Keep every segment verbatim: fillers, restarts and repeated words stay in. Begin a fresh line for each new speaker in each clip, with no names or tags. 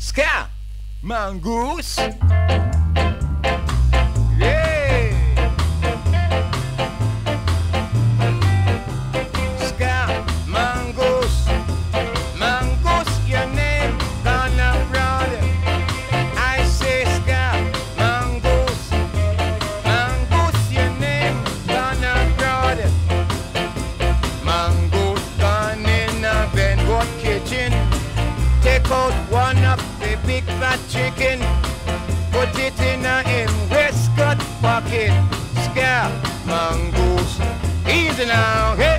Ska, Mongoose. Yeah. Ska, Mongoose. Mongoose, your name gone abroad. I say Ska, Mongoose. Mongoose, your name gone abroad. Mongoose gone in a Benwood kitchen. Take out one of the big fat chicken, put it in a him waistcoat pocket. Ska, Mongoose, easy now, hey.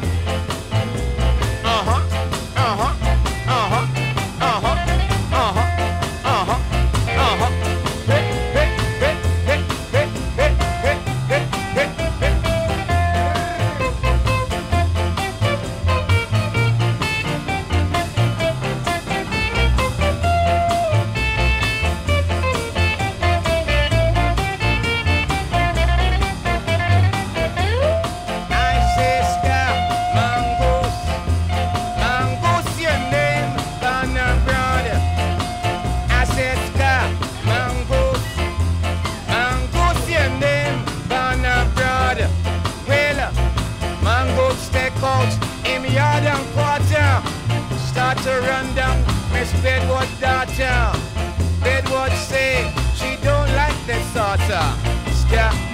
Uh-huh, uh-huh, uh-huh, uh-huh, uh-huh, uh-huh, uh-huh. Hey, hey, hey, hey, hey, hey, hey, hey, hey, hey. In yard and quarter, start to run down Miss Bedwood's daughter. Bedwood say she don't like the sorter. Ska,